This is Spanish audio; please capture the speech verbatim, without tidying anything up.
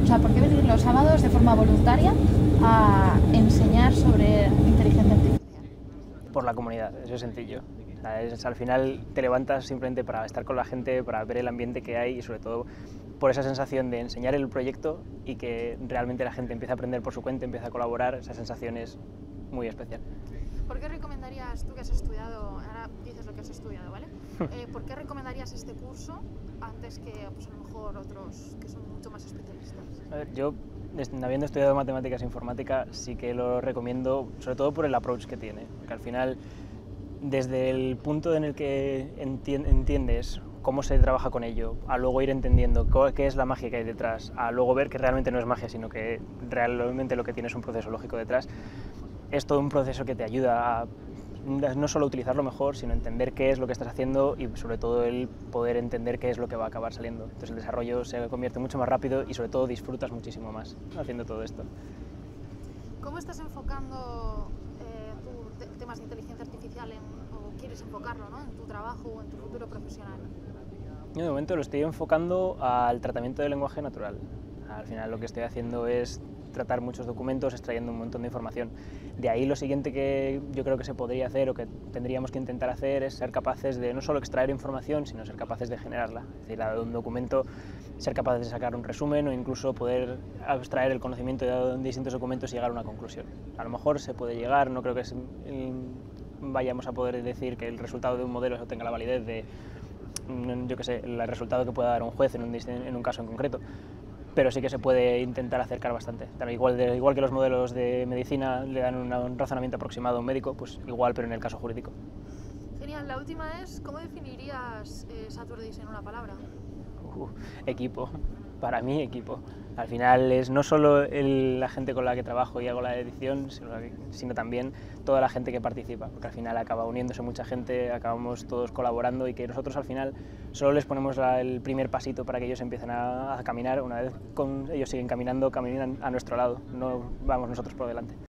sea, ¿por qué venir los sábados de forma voluntaria a enseñar sobre inteligencia artificial? Por la comunidad, eso es sencillo. O sea, es, al final te levantas simplemente para estar con la gente, para ver el ambiente que hay y sobre todo por esa sensación de enseñar el proyecto y que realmente la gente empieza a aprender por su cuenta, empieza a colaborar, esa sensación es muy especial. ¿Por qué recomendarías, tú que has estudiado, ahora dices lo que has estudiado, ¿vale? Eh, ¿Por qué recomendarías este curso antes que pues, a lo mejor otros que son mucho más especialistas? A ver, yo, habiendo estudiado matemáticas e informática, sí que lo recomiendo, sobre todo por el approach que tiene, que al final, desde el punto en el que entiendes cómo se trabaja con ello, a luego ir entendiendo qué es la magia que hay detrás, a luego ver que realmente no es magia, sino que realmente lo que tiene es un proceso lógico detrás, es todo un proceso que te ayuda a no solo utilizarlo mejor, sino entender qué es lo que estás haciendo y sobre todo el poder entender qué es lo que va a acabar saliendo. Entonces el desarrollo se convierte mucho más rápido y sobre todo disfrutas muchísimo más haciendo todo esto. ¿Cómo estás enfocando eh, tu, te, temas de inteligencia artificial en, o quieres enfocarlo, ¿no? en tu trabajo o en tu futuro profesional? Yo de momento lo estoy enfocando al tratamiento del lenguaje natural. Al final lo que estoy haciendo es tratar muchos documentos, extrayendo un montón de información. De ahí lo siguiente que yo creo que se podría hacer o que tendríamos que intentar hacer es ser capaces de no solo extraer información, sino ser capaces de generarla. Es decir, de un documento, ser capaces de sacar un resumen o incluso poder abstraer el conocimiento de distintos documentos y llegar a una conclusión. A lo mejor se puede llegar, no creo que es, vayamos a poder decir que el resultado de un modelo tenga la validez de, yo qué sé, el resultado que pueda dar un juez en un, en un caso en concreto, pero sí que se puede intentar acercar bastante. Igual, de, igual que los modelos de medicina le dan una, un razonamiento aproximado a un médico, pues igual, pero en el caso jurídico. Genial. La última es, ¿cómo definirías eh, Saturdays en una palabra? Uh, equipo. Para mí, equipo. Al final es no solo el, la gente con la que trabajo y hago la edición, sino, sino también toda la gente que participa, porque al final acaba uniéndose mucha gente, acabamos todos colaborando y que nosotros al final solo les ponemos la, el primer pasito para que ellos empiecen a, a caminar. Una vez con, ellos siguen caminando, caminan a nuestro lado, no vamos nosotros por delante.